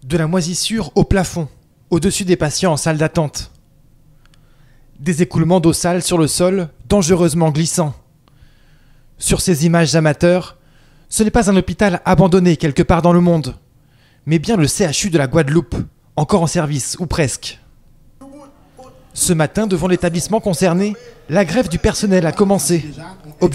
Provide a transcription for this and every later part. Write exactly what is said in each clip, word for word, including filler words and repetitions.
De la moisissure au plafond, au-dessus des patients en salle d'attente. Des écoulements d'eau sale sur le sol, dangereusement glissants. Sur ces images amateurs, ce n'est pas un hôpital abandonné quelque part dans le monde, mais bien le C H U de la Guadeloupe, encore en service, ou presque. Ce matin, devant l'établissement concerné, la grève du personnel a commencé. Objectif :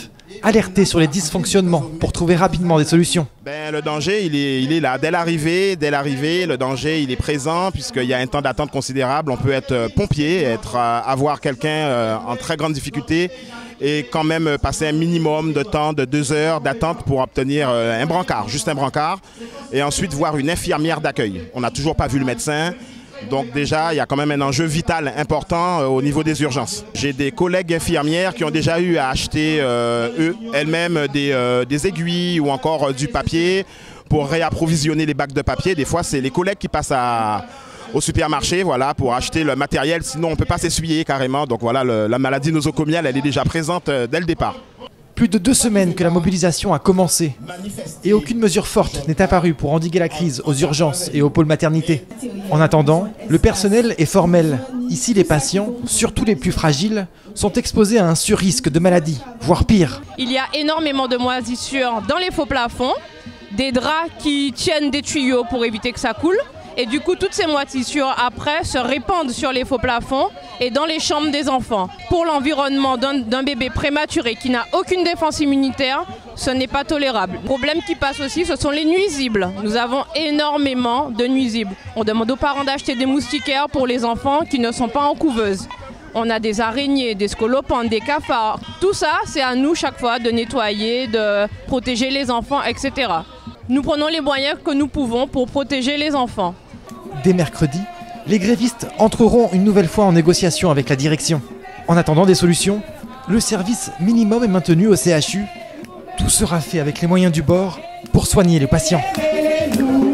alerter sur les dysfonctionnements pour trouver rapidement des solutions. Ben, le danger, il est, il est là. Dès l'arrivée, dès l'arrivée, le danger, il est présent puisqu'il y a un temps d'attente considérable. On peut être pompier, être, avoir quelqu'un en très grande difficulté et quand même passer un minimum de temps de deux heures d'attente pour obtenir un brancard, juste un brancard, et ensuite voir une infirmière d'accueil. On n'a toujours pas vu le médecin. Donc déjà, il y a quand même un enjeu vital important euh, au niveau des urgences. J'ai des collègues infirmières qui ont déjà eu à acheter euh, eux, elles-mêmes des, euh, des aiguilles ou encore euh, du papier pour réapprovisionner les bacs de papier. Des fois, c'est les collègues qui passent à, au supermarché voilà, pour acheter le matériel. Sinon, on ne peut pas s'essuyer carrément. Donc voilà, le, la maladie nosocomiale, elle est déjà présente euh, dès le départ. Plus de deux semaines que la mobilisation a commencé et aucune mesure forte n'est apparue pour endiguer la crise aux urgences et au pôle maternité. En attendant, le personnel est formel. Ici, les patients, surtout les plus fragiles, sont exposés à un surrisque de maladie, voire pire. Il y a énormément de moisissures dans les faux plafonds, des draps qui tiennent des tuyaux pour éviter que ça coule. Et du coup, toutes ces moisissures, après, se répandent sur les faux plafonds et dans les chambres des enfants. Pour l'environnement d'un d'un bébé prématuré qui n'a aucune défense immunitaire, ce n'est pas tolérable. Le problème qui passe aussi, ce sont les nuisibles. Nous avons énormément de nuisibles. On demande aux parents d'acheter des moustiquaires pour les enfants qui ne sont pas en couveuse. On a des araignées, des scolopendres, des cafards. Tout ça, c'est à nous chaque fois de nettoyer, de protéger les enfants, et cetera. Nous prenons les moyens que nous pouvons pour protéger les enfants. Dès mercredi, les grévistes entreront une nouvelle fois en négociation avec la direction. En attendant des solutions, le service minimum est maintenu au C H U. Tout sera fait avec les moyens du bord pour soigner les patients.